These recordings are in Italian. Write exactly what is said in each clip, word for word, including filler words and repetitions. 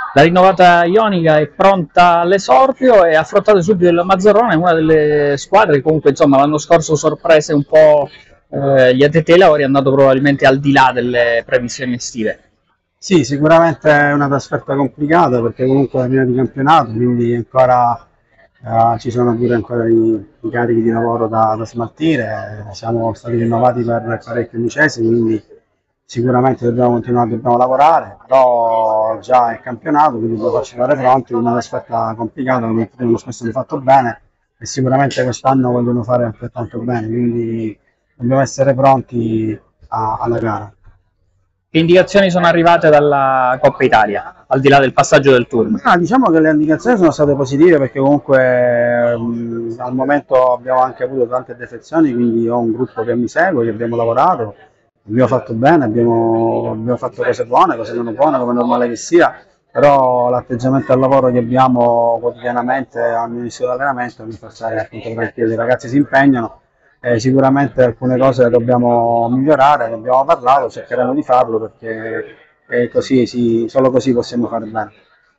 La rinnovata Ionica è pronta all'esordio e affrontate subito il Mazzarrone, una delle squadre che comunque insomma l'anno scorso sorprese un po' eh, gli addetti ai lavori, è andato probabilmente al di là delle previsioni estive. Sì, sicuramente è una trasferta complicata perché comunque è la fine di campionato, quindi ancora eh, ci sono pure ancora i, i carichi di lavoro da, da smaltire. Siamo stati rinnovati per parecchi undicesimi, quindi sicuramente dobbiamo continuare, dobbiamo lavorare, però già è campionato, quindi dobbiamo farci fare fronte, una trasferta complicata, come l'anno scorso hanno fatto bene e sicuramente quest'anno vogliono fare altrettanto bene, quindi dobbiamo essere pronti a- alla gara. Che indicazioni sono arrivate dalla Coppa Italia, al di là del passaggio del turno? Ah, diciamo che le indicazioni sono state positive perché comunque mh, al momento abbiamo anche avuto tante defezioni, quindi ho un gruppo che mi segue, che abbiamo lavorato, abbiamo fatto bene, abbiamo, abbiamo fatto cose buone, cose non buone, come è normale che sia, però l'atteggiamento al lavoro che abbiamo quotidianamente all'inizio dell'allenamento mi fa stare appunto tranquillo, i ragazzi si impegnano, eh, sicuramente alcune cose le dobbiamo migliorare, ne abbiamo parlato, cercheremo di farlo perché eh, così, sì, solo così possiamo fare bene.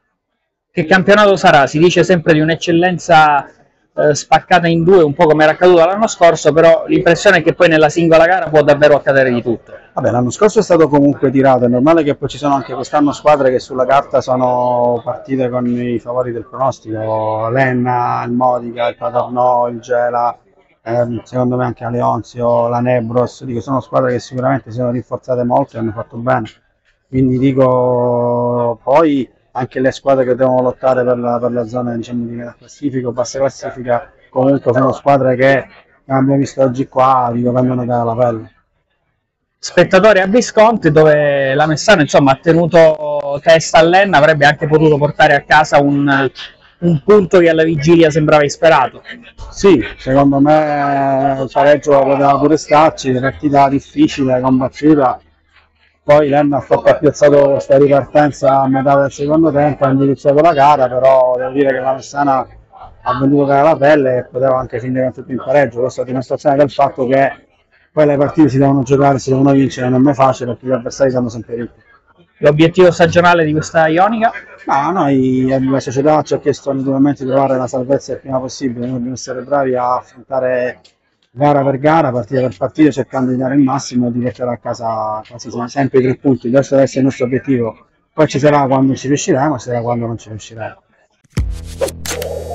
Che campionato sarà? Si dice sempre di un'eccellenza eh, spaccata in due, un po' come era accaduto l'anno scorso, però l'impressione è che poi nella singola gara può davvero accadere di tutto. Vabbè, l'anno scorso è stato comunque tirato, è normale che poi ci sono anche quest'anno squadre che sulla carta sono partite con i favori del pronostico, l'Enna, il Modica, il Paternò, il Gela, ehm, secondo me anche la Leonzio, la Nebros, dico, sono squadre che sicuramente si sono rinforzate molto e hanno fatto bene, quindi dico poi anche le squadre che devono lottare per la, per la zona diciamo, di metà classifica o bassa classifica, comunque sono squadre che abbiamo visto oggi qua, dico, vengono dalla pelle. Spettatori a Visconti, dove la Messana insomma ha tenuto testa all'Enna, avrebbe anche potuto portare a casa un, un punto che alla vigilia sembrava isperato. Sì, secondo me il pareggio poteva pure starci, partita difficile, combattuta. Poi l'Enna ha fatto ha piazzato questa ripartenza a metà del secondo tempo, ha indirizzato la gara, però devo dire che la Messana ha venduto cara la pelle e poteva anche finire con tutto in pareggio. Questa è la dimostrazione del fatto che poi le partite si devono giocare, si devono vincere, non è mai facile perché gli avversari sanno sempre ricchi. L'obiettivo stagionale di questa Ionica? No, noi, la società ci ha chiesto naturalmente di trovare la salvezza il prima possibile, noi dobbiamo essere bravi a affrontare gara per gara, partita per partita, cercando di dare il massimo e di portare a casa quasi sempre i tre punti. Questo deve essere il nostro obiettivo. Poi ci sarà quando ci riusciremo e ci sarà quando non ci riusciremo.